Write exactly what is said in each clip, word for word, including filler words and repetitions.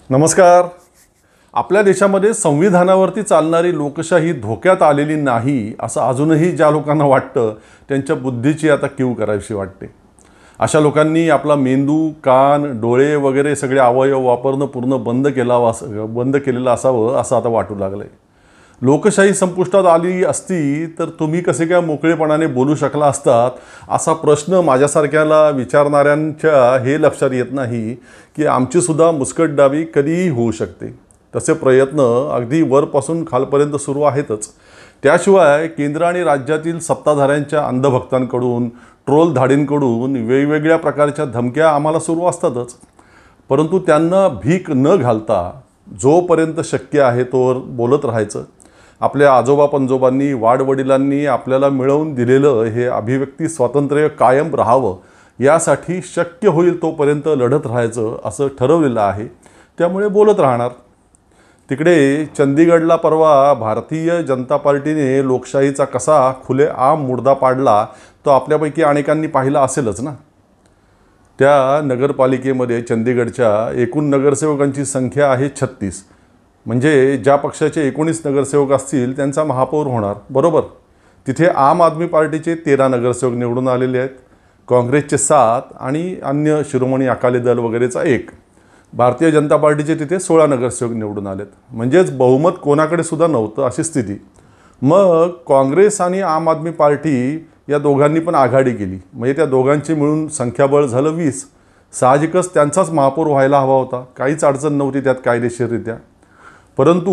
नमस्कार. आपल्या देशामध्ये संविधानावरती चालणारी लोकशाही धोक्यात आलेली नाही असं अजूनही ज्या लोकांना वाटतं त्यांच्या बुद्धीची आता कीव करावीशी वाटते. अशा लोकांनी आपला मेंदू, कान, डोळे वगैरे सगळे अवयव वापरणं पूर्ण बंद केला बंद केलेलं असावं असं आता वाटू लागलंय. लोकशाही संपुष्टात आली असती तर तुम्ही कसे काय मोकळेपणाने बोलू शकला असतात असा प्रश्न माझ्यासारख्याला विचारणाऱ्यांच्या हे लक्षात येत नाही की आमची सुद्धा मुस्कटदाबी कधीही होऊ शकते. तसे प्रयत्न अगदी वरपासून खालपर्यंत सुरू आहेतच. त्याशिवाय केंद्र आणि राज्यातील सत्ताधाऱ्यांच्या अंधभक्तांकडून, ट्रोल धाडींकडून वेगवेगळ्या प्रकारच्या धमक्या आम्हाला सुरू असतातच. परंतु त्यांना भीक न घालता जोपर्यंत शक्य आहे तोवर बोलत राहायचं. आपल्या आजोबा पंजोबांनी, वाडवडिलांनी आपल्याला मिळवून दिलेलं हे अभिव्यक्ती स्वातंत्र्य कायम राहावं यासाठी शक्य होईल तोपर्यंत लढत राहायचं असं ठरवलेलं आहे. त्यामुळे बोलत राहणार. तिकडे चंदीगडला परवा भारतीय जनता पार्टीने लोकशाहीचा कसा खुलेआम मुर्दा पाडला तो आपल्यापैकी अनेकांनी पाहिला असेलच ना. त्या नगरपालिकेमध्ये चंदीगडच्या एकूण नगरसेवकांची संख्या आहे छत्तीस. म्हणजे ज्या पक्षाचे एकोणीस नगरसेवक असतील त्यांचा महापौर होणार, बरोबर. तिथे आम आदमी पार्टीचे तेरा नगरसेवक निवडून आलेले आहेत, काँग्रेसचे सात आणि अन्य शिरोमणी अकाली दल वगैरेचा एक. भारतीय जनता पार्टीचे तिथे सोळा नगरसेवक निवडून आलेत. म्हणजेच बहुमत कोणाकडे सुद्धा नव्हतं अशी स्थिती. मग काँग्रेस आणि आम आदमी पार्टी या दोघांनी पण आघाडी केली. म्हणजे त्या दोघांची मिळून संख्याबळ झालं वीस. साहजिकच त्यांचाच महापौर व्हायला हवा होता. काहीच अडचण नव्हती त्यात कायदेशीररित्या. परंतु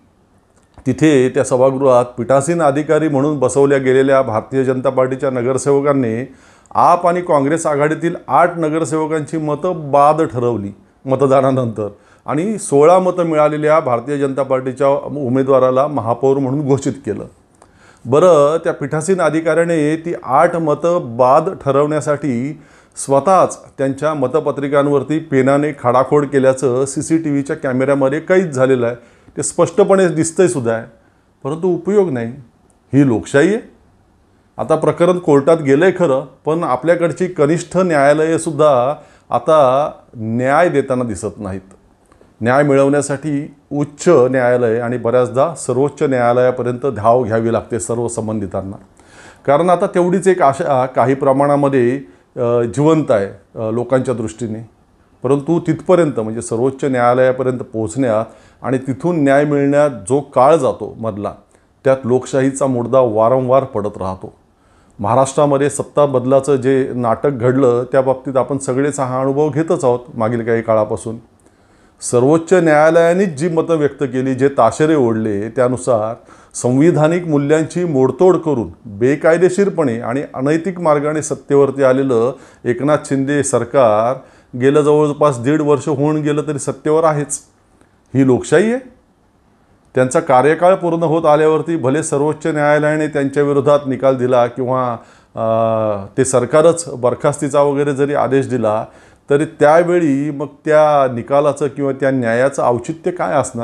तिथे त्या सभागृहात पीठासीन अधिकारी म्हणून बसवल्या गेलेल्या भारतीय जनता पार्टीच्या नगरसेवकांनी आप आणि काँग्रेस आघाडीतील आठ नगरसेवकांची मतं बाद ठरवली मतदानानंतर आणि सोळा मतं मिळालेल्या भारतीय जनता पार्टीच्या उमेदवाराला महापौर म्हणून घोषित केलं. बरं, त्या पीठासीन अधिकाऱ्याने ती आठ मतं बाद ठरवण्यासाठी स्वतःच त्यांच्या मतपत्रिकांवरती पेनाने खाडाखोड केल्याचं सी सी टी व्हीच्या कॅमेऱ्यामध्ये कैद झालेलं आहे. ते स्पष्टपणे दिसतंय सुद्धा आहे. परंतु उपयोग नाही. ही लोकशाही आहे. आता प्रकरण कोर्टात गेलं आहे खरं, पण आपल्याकडची कनिष्ठ न्यायालयेसुद्धा आता न्याय देताना दिसत नाहीत. न्याय मिळवण्यासाठी उच्च न्यायालय आणि बऱ्याचदा सर्वोच्च न्यायालयापर्यंत धाव घ्यावी लागते सर्व संबंधितांना. कारण आता तेवढीच एक आशा काही प्रमाणामध्ये जिवंत आहे लोकांच्या दृष्टीने. परंतु तिथपर्यंत म्हणजे सर्वोच्च न्यायालयापर्यंत पोहोचण्यात आणि तिथून न्याय मिळण्यात जो काळ जातो मधला, त्यात लोकशाहीचा मुर्दा वारंवार पडत राहतो. महाराष्ट्रामध्ये सत्ता बदलाचं जे नाटक घडलं त्या बाबतीत आपण सगळेच हा अनुभव घेतच आहोत मागील काही काळापासून. सर्वोच्च न्यायालयानेच जी मतं व्यक्त केली, जे ताशेरे ओढले, त्यानुसार संविधानिक मूल्यांची मोडतोड करून बेकायदेशीरपणे आणि अनैतिक मार्गाने सत्तेवरती आलेलं एकनाथ शिंदे सरकार गेलं जवळपास दीड वर्ष होऊन गेलं तरी सत्तेवर आहेच. ही लोकशाही आहे. त्यांचा कार्यकाळ पूर्ण होत आल्यावरती भले सर्वोच्च न्यायालयाने त्यांच्या विरोधात निकाल दिला किंवा ते सरकारच बरखास्तीचा वगैरे जरी आदेश दिला तरी त्यावेळी मग त्या निकालाचं किंवा त्या न्यायाचं औचित्य काय असणार.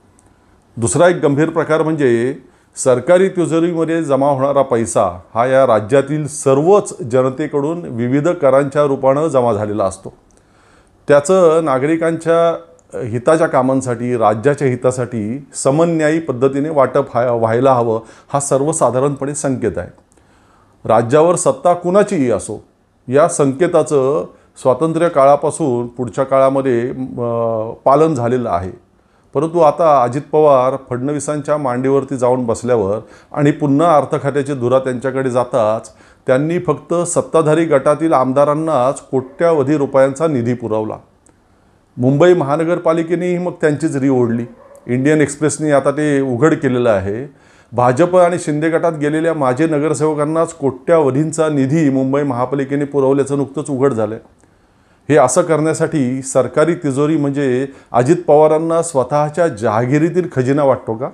दुसरा एक गंभीर प्रकार म्हणजे सरकारी तिजोरीमध्ये जमा होणारा पैसा हा या राज्यातील सर्वच जनतेकडून विविध करांच्या रूपानं जमा झालेला असतो. त्याचं नागरिकांच्या हिताच्या कामांसाठी, राज्याच्या हितासाठी समन्यायी पद्धतीने वाटप व्हायला हवं हा सर्वसाधारणपणे संकेत आहे. राज्यावर सत्ता कुणाचीही असो या संकेताचं स्वातंत्र्य काळापासून पुढच्या काळामध्ये पालन झालेलं आहे. परंतु आता अजित पवार फडणवीसांच्या मांडीवरती जाऊन बसल्यावर आणि पुन्हा अर्थ खात्याची धुरा त्यांच्याकडे जाताच त्यांनी फक्त सत्ताधारी गटातील आमदारांनाच कोट्यावधी रुपयांचा निधी पुरवला. मुंबई महानगरपालिकेनेही मग त्यांचीच री ओढली. इंडियन एक्सप्रेसने आता ते उघड केलेलं आहे. भाजप आणि शिंदे गटात गेलेल्या माजी नगरसेवकांनाच कोट्यावधींचा निधी मुंबई महापालिकेने पुरवल्याचं नुकतंच उघड झालं. हे असं करण्यासाठी सरकारी तिजोरी म्हणजे अजित पवारांना स्वतःच्या जहागिरीतील खजिना वाटतो का?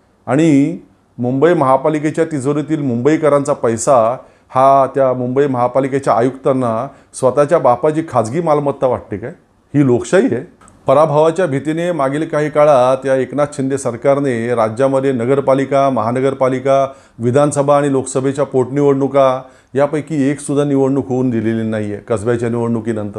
आणि मुंबई महापालिकेच्या तिजोरीतील मुंबईकरांचा पैसा हा त्या मुंबई महापालिकेच्या आयुक्तांना स्वतःच्या बापाची खाजगी मालमत्ता वाटते काय? ही लोकशाही आहे. पराभवाच्या भीतीने मागील काही काळात या एकनाथ शिंदे सरकारने राज्यामध्ये नगरपालिका, महानगरपालिका, विधानसभा आणि लोकसभेच्या पोटनिवडणुका यापैकी एक सुद्धा निवडणूक होऊन दिलेली नाही आहे कसब्याच्या निवडणुकीनंतर.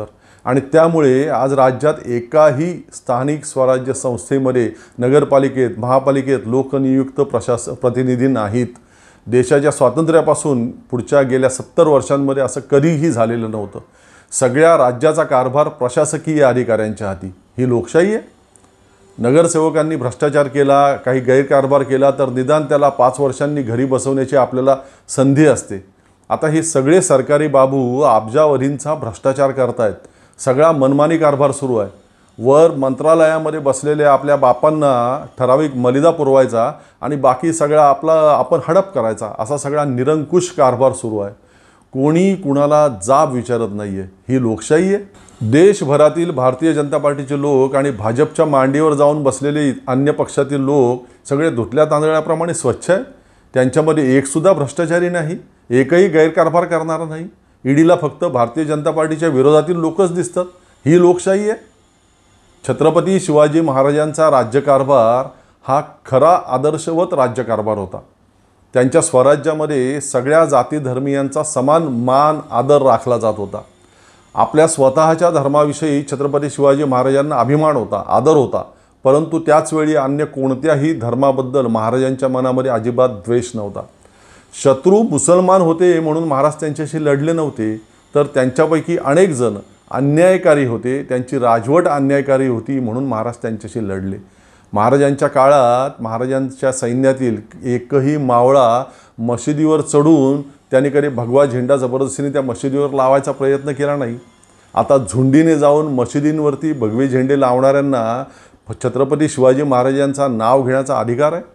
आणि त्यामुळे आज राज्यात एकाही स्थानिक स्वराज्य संस्थेमध्ये, नगरपालिकेत, महापालिकेत लोकनियुक्त प्रशास प्रतिनिधी नाहीत. देशाच्या स्वातंत्र्यापासून पुढच्या गेल्या सत्तर वर्षांमध्ये असं कधीही झालेलं नव्हतं. सगळ्या राज्याचा कारभार प्रशासकीय अधिकाऱ्यांच्या हाती. ही लोकशाही आहे. नगरसेवकांनी भ्रष्टाचार केला, काही गैरकारभार केला तर निदान त्याला पाच वर्षांनी घरी बसवण्याची आपल्याला संधी असते. आता हे सगळे सरकारी बाबू अब्जावधींचा भ्रष्टाचार करतायत. सगळा मनमानी कारभार सुरू आहे. वर मंत्रालयामध्ये बसलेले आपल्या बापांना ठराविक मलिदा पुरवायचा आणि बाकी सगळा आपला आपण हडप करायचा, असा सगळा निरंकुश कारभार सुरू आहे. कोणी कुणाला जाब विचारत नाही आहे. ही लोकशाही आहे. देशभरातील भारतीय जनता पार्टीचे लोक आणि भाजपच्या मांडीवर जाऊन बसलेले अन्य पक्षातील लोक सगळे धुतल्या तांदळाप्रमाणे स्वच्छ आहेत. त्यांच्यामध्ये एकसुद्धा भ्रष्टाचारी नाही, एकही गैरकारभार करणारा नाही. ईडीला फक्त भारतीय जनता पार्टीच्या विरोधातील लोकच दिसतात. ही लोकशाही आहे. छत्रपती शिवाजी महाराजांचा राज्यकारभार हा खरा आदर्शवत राज्यकारभार होता. त्यांच्या स्वराज्यामध्ये सगळ्या जाती धर्मीयांचा समान मान आदर राखला जात होता. आपल्या स्वतःच्या धर्माविषयी छत्रपती शिवाजी महाराजांना अभिमान होता, आदर होता. परंतु त्याचवेळी अन्य कोणत्याही धर्माबद्दल महाराजांच्या मनामध्ये अजिबात द्वेष नव्हता. शत्रू मुसलमान होते म्हणून महाराज त्यांच्याशी लढले नव्हते, तर त्यांच्यापैकी अनेक जण अन्यायकारी होते, त्यांची राजवट अन्यायकारी होती म्हणून महाराज त्यांच्याशी लढले. महाराजांच्या काळात महाराजांच्या सैन्यातील एकही मावळा मशिदीवर चढून त्यांनी कधी भगवा झेंडा जबरदस्तीने त्या मशिदीवर लावायचा प्रयत्न केला नाही. आता झुंडीने जाऊन मशिदींवरती भगवे झेंडे लावणाऱ्यांना छत्रपती शिवाजी महाराजांचा नाव घेण्याचा अधिकार आहे.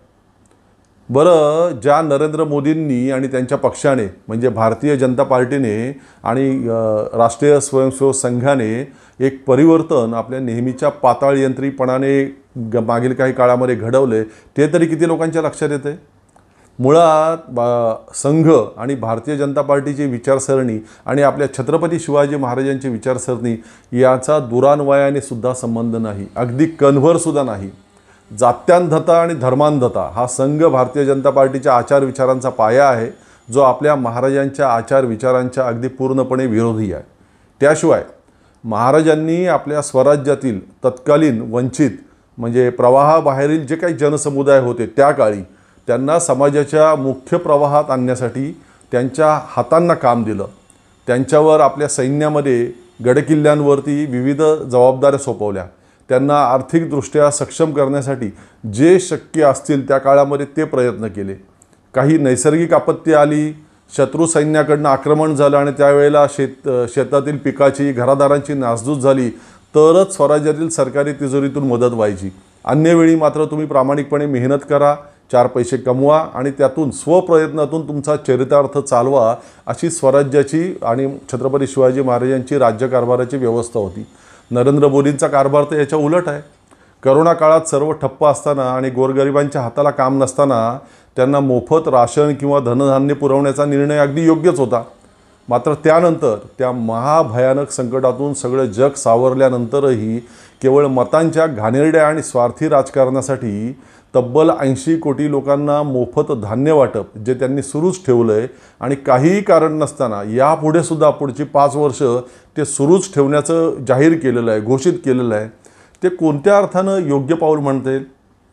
बरं, ज्या नरेंद्र मोदींनी आणि त्यांच्या पक्षाने म्हणजे भारतीय जनता पार्टीने आणि राष्ट्रीय स्वयंसेवक संघाने एक परिवर्तन आपल्या नेहमीच्या पाताळयंत्रीपणाने ग मागील काही काळामध्ये घडवले, ते तरी किती लोकांच्या लक्षात येते? मुळात बा संघ आणि भारतीय जनता पार्टीची विचारसरणी आणि आपल्या छत्रपती शिवाजी महाराजांची विचारसरणी याचा दुरान्वयाने सुद्धा संबंध नाही, अगदी कणभरसुद्धा नाही. जात्यांधता आणि धर्मांधता हा संघ भारतीय जनता पार्टीच्या आचार विचारांचा पाया आहे, जो आपल्या महाराजांच्या आचार विचारांच्या अगदी पूर्णपणे विरोधी आहे. त्याशिवाय महाराजांनी आपल्या स्वराज्यातील तत्कालीन वंचित म्हणजे प्रवाहाबाहेरील जे काही जनसमुदाय होते त्या काळी त्यांना समाजाच्या मुख्य प्रवाहात आणण्यासाठी त्यांच्या हातांना काम दिलं. त्यांच्यावर आपल्या सैन्यामध्ये गडकिल्ल्यांवरती विविध जबाबदाऱ्या सोपवल्या. त्यांना आर्थिकदृष्ट्या सक्षम करण्यासाठी जे शक्य असतील त्या काळामध्ये ते प्रयत्न केले. काही नैसर्गिक आपत्ती आली, शत्रू सैन्याकडनं आक्रमण झालं आणि त्यावेळेला शेत शेतातील पिकाची घरादारांची नासधूस झाली तरच स्वराज्यातील सरकारी तिजोरीतून मदत व्हायची. अन्य वेळी मात्र तुम्ही प्रामाणिकपणे मेहनत करा, चार पैसे कमवा आणि त्यातून स्वप्रयत्नातून तुमचा चरितार्थ चालवा, अशी स्वराज्याची आणि छत्रपती शिवाजी महाराजांची राज्यकारभाराची व्यवस्था होती. नरेंद्र मोदींचा कारभार तर याच्या उलट आहे. करोना काळात सर्व ठप्प असताना आणि गोरगरिबांच्या हाताला काम नसताना त्यांना मोफत राशन किंवा धनधान्य पुरवण्याचा निर्णय अगदी योग्यच होता. मात्र त्यानंतर त्या महाभयानक संकटातून सगळं जग सावरल्यानंतरही केवळ मतांच्या घाणेरड्या आणि स्वार्थी राजकारणासाठी तब्बल ऐंशी कोटी लोकांना मोफत धान्य वाटप जे त्यांनी सुरूच ठेवलं आहे आणि काहीही कारण नसताना यापुढे सुद्धा पुढची पाच वर्ष ते सुरूच ठेवण्याचं जाहीर केलेलं आहे, घोषित केलेलं आहे, ते कोणत्या अर्थानं योग्य पाऊल म्हणता येईल?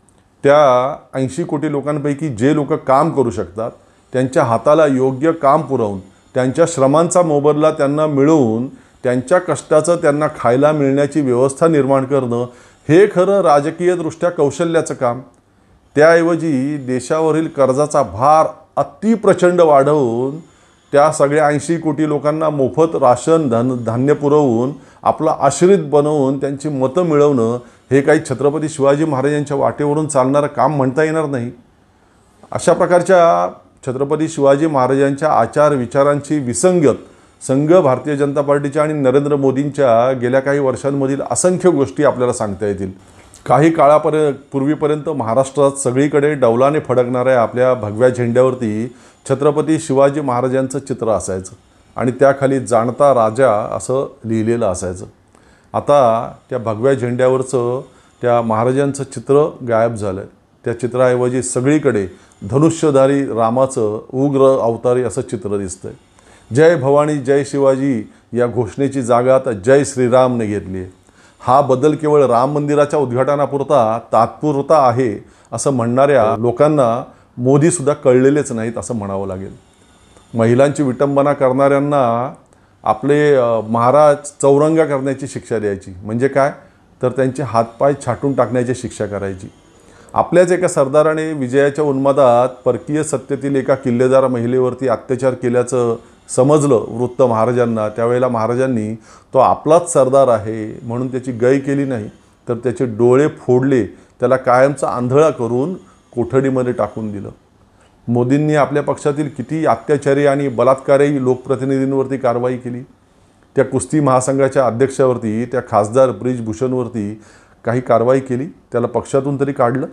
त्या ऐंशी कोटी लोकांपैकी जे लोक काम करू शकतात त्यांच्या हाताला योग्य काम पुरवून त्यांच्या श्रमांचा मोबदला त्यांना मिळवून त्यांच्या कष्टाचं त्यांना खायला मिळण्याची व्यवस्था निर्माण करणं हे खरं राजकीयदृष्ट्या कौशल्याचं काम. त्याऐवजी देशावरील कर्जाचा भार अतिप्रचंड वाढवून त्या सगळ्या ऐंशी कोटी लोकांना मोफत राशन धन धान्य पुरवून आपला आश्रित बनवून त्यांची मतं मिळवणं हे काही छत्रपती शिवाजी महाराजांच्या वाटेवरून चालणारं काम म्हणता येणार नाही. अशा प्रकारच्या छत्रपती शिवाजी महाराजांच्या आचार विचारांची विसंगत संघ भारतीय जनता पार्टीच्या आणि नरेंद्र मोदींच्या गेल्या काही वर्षांमधील असंख्य गोष्टी आपल्याला सांगता येतील. काही काळापर्यंत पूर्वीपर्यंत महाराष्ट्रात सगळीकडे डौलाने फडकणाऱ्या आपल्या भगव्या झेंड्यावरती छत्रपती शिवाजी महाराजांचं चित्र असायचं आणि त्याखाली जाणता राजा असं लिहिलेलं असायचं. आता त्या भगव्या झेंड्यावरचं त्या महाराजांचं चित्र गायब झालं आहे. त्या चित्राऐवजी सगळीकडे धनुष्यधारी रामाचं उग्र अवतारी असं चित्र दिसतंय. जय भवानी जय शिवाजी या घोषणेची जागा आता जय श्रीरामने घेतली आहे. हा बदल केवळ राम मंदिराच्या उद्घाटनापुरता तात्पुरता आहे असं म्हणणाऱ्या लोकांना मोदीसुद्धा कळलेलेच नाहीत असं म्हणावं लागेल. महिलांची विटंबना करणाऱ्यांना आपले महाराज चौरंगा करण्याची शिक्षा द्यायची. म्हणजे काय तर त्यांचे हातपाय छाटून टाकण्याची शिक्षा करायची. आपल्याच एका सरदाराने विजयाच्या उन्मादात परकीय सत्तेतील एका किल्लेदार महिलेवरती अत्याचार केल्याचं समजलं वृत्त महाराजांना. त्यावेळेला महाराजांनी तो आपलाच सरदार आहे म्हणून त्याची गय केली नाही, तर त्याचे डोळे फोडले, त्याला कायमचा आंधळा करून कोठडीमध्ये टाकून दिलं. मोदींनी आपल्या पक्षातील किती अत्याचारी आणि बलात्कारी लोकप्रतिनिधींवरती कारवाई केली. त्या कुस्ती महासंघाच्या अध्यक्षावरती, त्या खासदार ब्रिजभूषणवरती काही कारवाई केली, त्याला पक्षातून तरी काढलं.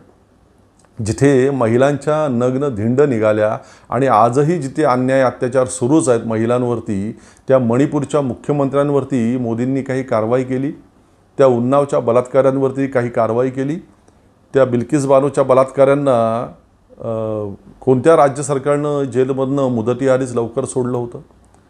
जिथे महिलांच्या नग्न धिंड निघाल्या आणि आजही जिथे अन्याय अत्याचार सुरूच आहेत महिलांवरती, त्या मणिपूरच्या मुख्यमंत्र्यांवरती मोदींनी काही कारवाई केली. त्या उन्नावच्या बलात्कारांवरती काही कारवाई केली. त्या बिल्किस बानोच्या बलात्कारांना कोणत्या राज्य सरकारनं जेलमधनं मुदतीआधीच लवकर सोडलं होतं.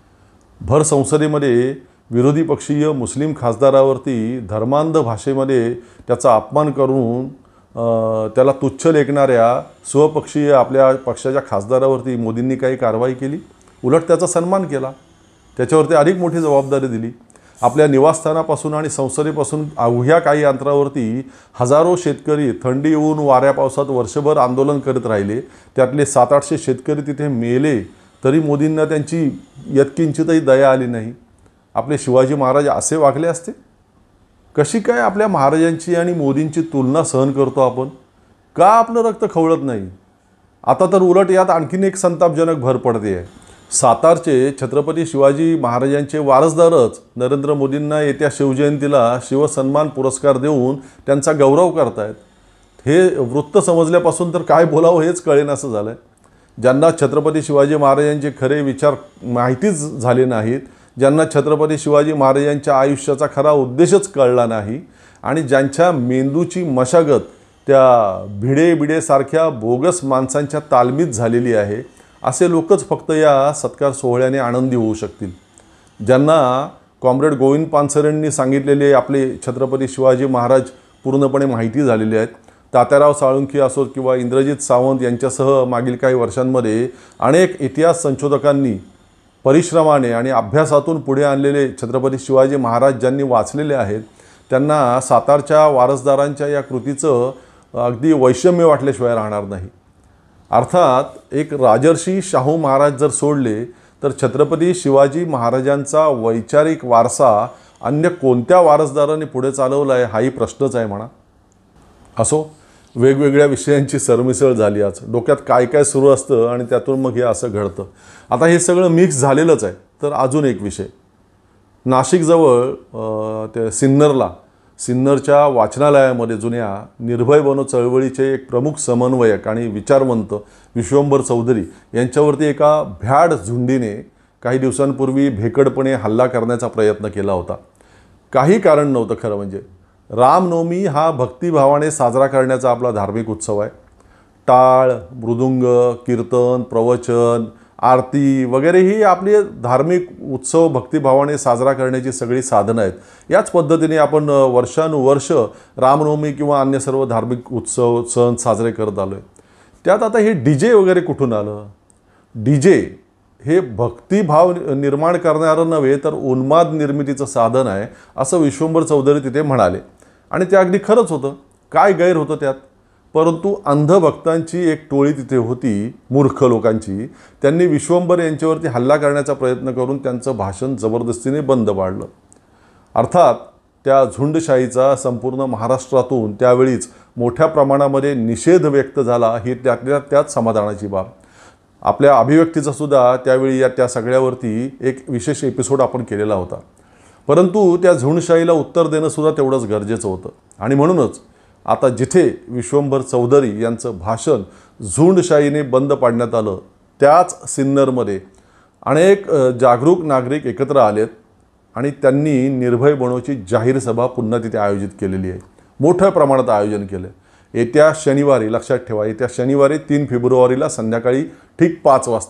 भर संसदेमध्ये विरोधी पक्षीय मुस्लिम खासदारावरती धर्मांध भाषेमध्ये त्याचा अपमान करून त्याला तुच्छ लेखणाऱ्या स्वपक्षीय आपल्या पक्षाच्या खासदारावरती मोदींनी काही कारवाई केली. उलट त्याचा सन्मान केला, त्याच्यावरती अधिक मोठी जबाबदारी दिली. आपल्या निवासस्थानापासून आणि संसदेपासून अवघ्या काही अंतरावरती हजारो शेतकरी थंडी ऊन वाऱ्या पावसात वर्षभर आंदोलन करत राहिले. त्यातले सात आठशे शेतकरी तिथे मेले तरी मोदींना त्यांची यत्किंचितही दया आली नाही. आपले शिवाजी महाराज असे वागले असते? कशी काय आपल्या महाराजांची आणि मोदींची तुलना सहन करतो आपण? का आपलं रक्त खवळत नाही? आता तर उलट यात आणखीन एक संतापजनक भर पडते आहे. सातारचे छत्रपती शिवाजी महाराजांचे वारसदारच नरेंद्र मोदींना येत्या शिवजयंतीला शिवसन्मान पुरस्कार देऊन त्यांचा गौरव करतायत. हे वृत्त समजल्यापासून तर काय बोलावं हेच कळेनासं झालं आहे. ज्यांना छत्रपती शिवाजी महाराजांचे खरे विचार माहितीच झाले नाहीत, ज्यांना छत्रपती शिवाजी महाराजांच्या आयुष्याचा खरा उद्देशच कळला नाही आणि ज्यांच्या मेंदूची मशागत त्या भिडे बिडेसारख्या बोगस माणसांच्या तालमीत झालेली आहे, असे लोकच फक्त या सत्कार सोहळ्याने आनंदी होऊ शकतील. ज्यांना कॉम्रेड गोविंद पानसरेंनी सांगितलेले आपले छत्रपती शिवाजी महाराज पूर्णपणे माहिती झालेले आहेत. तात्याराव साळुंखे असोत किंवा इंद्रजित सावंत यांच्यासह मागील काही वर्षांमध्ये अनेक इतिहास संशोधकांनी परिश्रमाने आणि अभ्यासातून पुढे आणलेले छत्रपती शिवाजी महाराज ज्यांनी वाचलेले आहेत, त्यांना सातारच्या वारसदारांच्या या कृतीचं अगदी वैषम्य वाटल्याशिवाय राहणार नाही. अर्थात एक राजर्षी शाहू महाराज जर सोडले तर छत्रपती शिवाजी महाराजांचा वैचारिक वारसा अन्य कोणत्या वारसदाराने पुढे चालवला आहे हाही प्रश्नच आहे म्हणा. असो, वेगवेगळ्या विषयांची सरमिसळ झाली. आज डोक्यात काय काय सुरू असतं आणि त्यातून मग हे असं घडतं. आता हे सगळं मिक्स झालेलंच आहे. तर अजून एक विषय, नाशिकजवळ ते सिन्नरला सिन्नरच्या वाचनालयामध्ये जुन्या निर्भय बनो चळवळीचे एक प्रमुख समन्वयक आणि विचारवंत विश्वंभर चौधरी यांच्यावरती एका भ्याड झुंडीने काही दिवसांपूर्वी भेकडपणे हल्ला करण्याचा प्रयत्न केला होता. काही कारण नव्हतं खरं म्हणजे. रामनवमी हा भक्तिभावाने साजरा करण्याचा आपला धार्मिक उत्सव आहे. टाळ, मृदुंग, कीर्तन, प्रवचन, आरती वगैरे ही आपली धार्मिक उत्सव भक्तिभावाने साजरा करण्याची सगळी साधनं आहेत. याच पद्धतीने आपण वर्षानुवर्ष रामनवमी किंवा अन्य सर्व धार्मिक उत्सव सण साजरे करत आलो आहे. त्यात आता हे डी जे वगैरे कुठून आलं? डी जे हे भक्तिभाव निर्माण करणारं नव्हे तर उन्माद निर्मितीचं साधन आहे असं विश्वंभर चौधरी तिथे म्हणाले. आणि ते अगदी खरंच होतं. काय गैर होतं त्यात? परंतु अंधभक्तांची एक टोळी तिथे होती, मूर्ख लोकांची. त्यांनी विश्वंभर यांच्यावरती हल्ला करण्याचा प्रयत्न करून त्यांचं भाषण जबरदस्तीने बंद पाडलं. अर्थात त्या झुंडशाहीचा संपूर्ण महाराष्ट्रातून त्यावेळीच मोठ्या प्रमाणामध्ये निषेध व्यक्त झाला, ही त्यातल्या त्यात समाधानाची बाब. आपल्या अभिव्यक्तीचा सुद्धा त्यावेळी या त्या सगळ्यावरती एक विशेष एपिसोड आपण केलेला होता. परंतु त्या झुंडशाहीला उत्तर देणं सुद्धा तेवढंच गरजेचं होतं. आणि म्हणूनच आता जिथे विश्वंभर चौधरी यांचं भाषण झुंडशाहीने बंद पाडण्यात आलं, त्याच सिन्नरमध्ये अनेक जागरूक नागरिक एकत्र आलेत आणि त्यांनी निर्भय बनोची जाहीर सभा पुन्हा तिथे आयोजित केलेली आहे. मोठ्या प्रमाणात आयोजन केलं. येत्या शनिवारी, लक्षात ठेवा, येत्या शनिवारी तीन फेब्रुवारीला संध्याकाळी ठीक पाच वाजता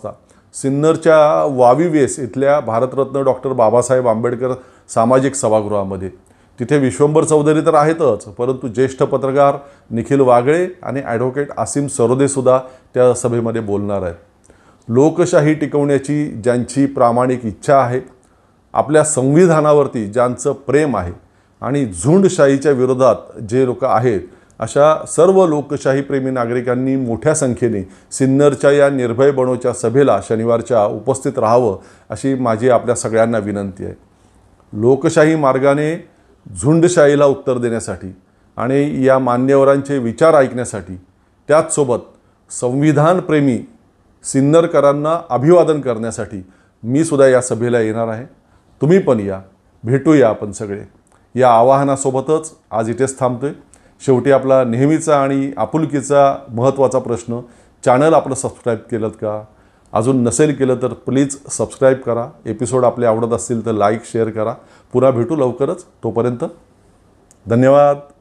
सिन्नरच्या वावी वेस इथल्या भारतरत्न डॉक्टर बाबासाहेब आंबेडकर सामाजिक सभागृहामध्ये. तिथे विश्वंभर चौधरी तर आहेतच, परंतु ज्येष्ठ पत्रकार निखिल वागळे आणि ॲडव्होकेट आसिम सरोदेसुद्धा त्या सभेमध्ये बोलणार आहेत. लोकशाही टिकवण्याची ज्यांची प्रामाणिक इच्छा आहे, आपल्या संविधानावरती ज्यांचं प्रेम आहे आणि झुंडशाहीच्या विरोधात जे लोक आहेत, अशा सर्व लोकशाहीप्रेमी नागरिकांनी मोठ्या संख्येने सिन्नरच्या या निर्भय बनोच्या सभेला शनिवारच्या उपस्थित राहावं अशी माझी आपल्या सगळ्यांना विनंती आहे. लोकशाही मार्गाने झुंडशाहीला उत्तर देण्यासाठी आणि या मान्यवरांचे विचार ऐकण्यासाठी, त्याचसोबत संविधानप्रेमी सिन्नरकरांना अभिवादन करण्यासाठी मी सुद्धा या सभेला येणार आहे. तुम्ही पण या, भेटूया आपण सगळे. या आवाहनासोबतच आज इथेच थांबतोय. शेवटी आपला नेहमीचा आणि आपुलकीचा महत्त्वाचा प्रश्न, चॅनल आपलं सबस्क्राईब केलं का? अजून नसेल केलं तर प्लीज सबस्क्राईब करा. एपिसोड आपले आवडत असतील तर लाईक शेअर करा. पुन्हा भेटू लवकरच. तोपर्यंत धन्यवाद.